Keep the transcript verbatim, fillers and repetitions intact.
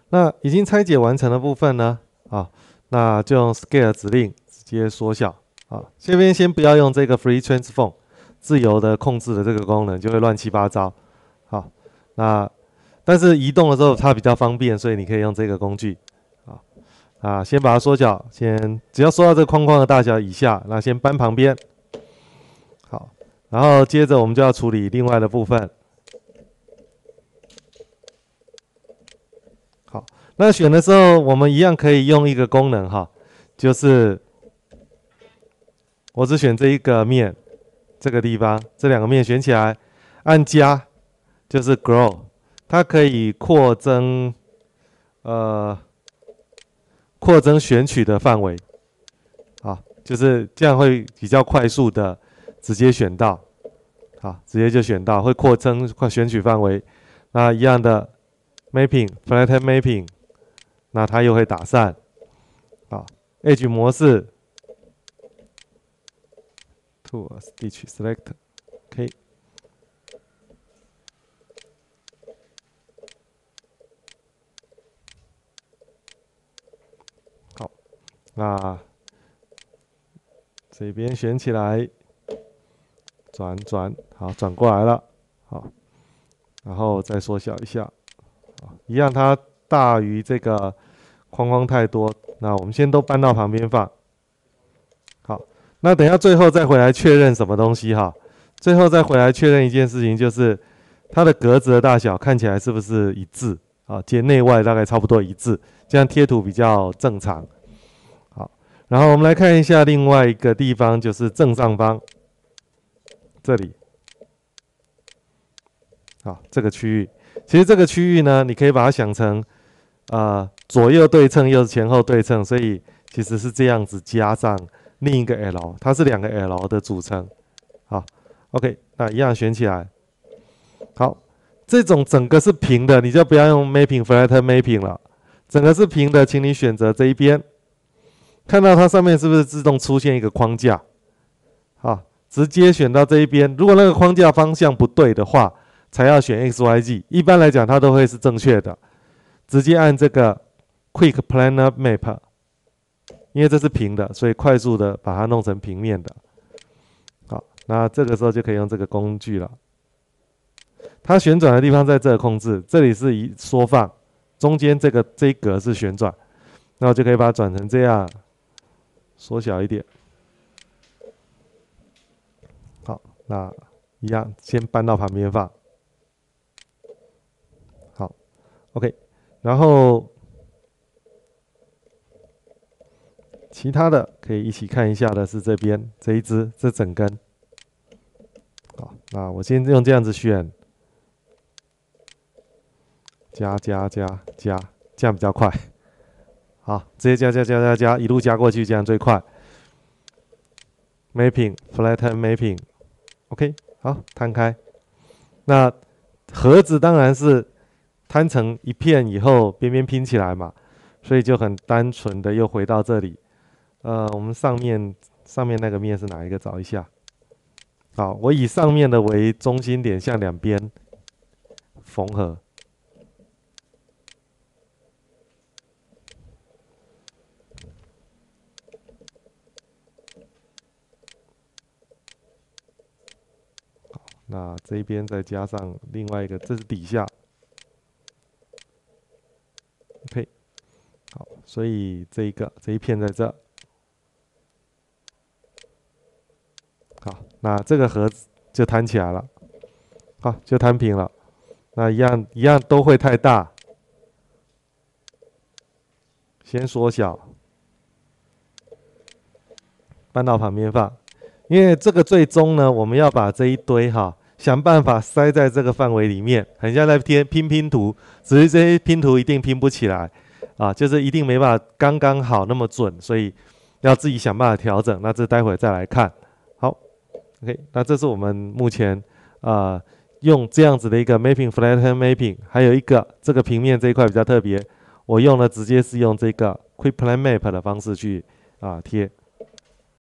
那已经拆解完成的部分呢，啊，那就用 Scale 指令直接缩小。啊，这边先不要用这个 Free Transform 自由的控制的这个功能，就会乱七八糟。好，那但是移动的时候它比较方便，所以你可以用这个工具。啊啊，先把它缩小，先只要缩到这个框框的大小以下，那先搬旁边。好，然后接着我们就要处理另外的部分。好，那选的时候我们一样可以用一个功能哈，就是我只选这一个面，这个地方这两个面选起来，按加就是 grow， 它可以扩增呃扩增选取的范围，好，就是这样会比较快速的直接选到，好，直接就选到，会扩增快选取范围。那一样的 mapping flatten mapping， 那它又会打散，好 ，edge 模式 ，to stitch select，OK，、okay. 好，那这边选起来，转转，好，转过来了，好，然后再缩小一下，好，一样它大于这个框框太多，那我们先都搬到旁边放。好，那等一下最后再回来确认什么东西哈？最后再回来确认一件事情，就是它的格子的大小看起来是不是一致啊？接内外大概差不多一致，这样贴图比较正常。好，然后我们来看一下另外一个地方，就是正上方这里。好，这个区域，其实这个区域呢，你可以把它想成，呃，左右对称又是前后对称，所以其实是这样子加上另一个 L， 它是两个 L 的组成。好 ，OK， 那一样选起来。好，这种整个是平的，你就不要用 Mapping Flatten Mapping 了。整个是平的，请你选择这一边，看到它上面是不是自动出现一个框架？好，直接选到这一边。如果那个框架方向不对的话，才要选 X Y Z， 一般来讲它都会是正确的。直接按这个 Quick Planar Map， 因为这是平的，所以快速的把它弄成平面的。好，那这个时候就可以用这个工具了。它旋转的地方在这控制，这里是一缩放，中间这个这一格是旋转，那我就可以把它转成这样，缩小一点。好，那一样先搬到旁边放。OK， 然后其他的可以一起看一下的是这边这一只，这整根。好，那我先用这样子选，加加加加，这样比较快。好，直接加加加加加，一路加过去，这样最快。Mapping Flatten Mapping，OK， 好，摊开。那盒子当然是摊成一片以后，边边拼起来嘛，所以就很单纯的又回到这里。呃，我们上面上面那个面是哪一个？找一下。好，我以上面的为中心点，向两边缝合。好，那这一边再加上另外一个，这是底下。OK， 好，所以这一个这一片在这，好，那这个盒子就摊起来了，好，就摊平了。那一样一样都会太大，先缩小，搬到旁边放。因为这个最终呢，我们要把这一堆哈，想办法塞在这个范围里面，很像在贴拼拼图，只是这些拼图一定拼不起来。啊，就是一定没办法刚刚好那么准，所以要自己想办法调整。那这待会再来看。好 ，OK， 那这是我们目前啊、呃、用这样子的一个 Mapping Flatten Mapping， 还有一个这个平面这一块比较特别，我用的直接是用这个 Quick Plan Map 的方式去啊、呃、贴。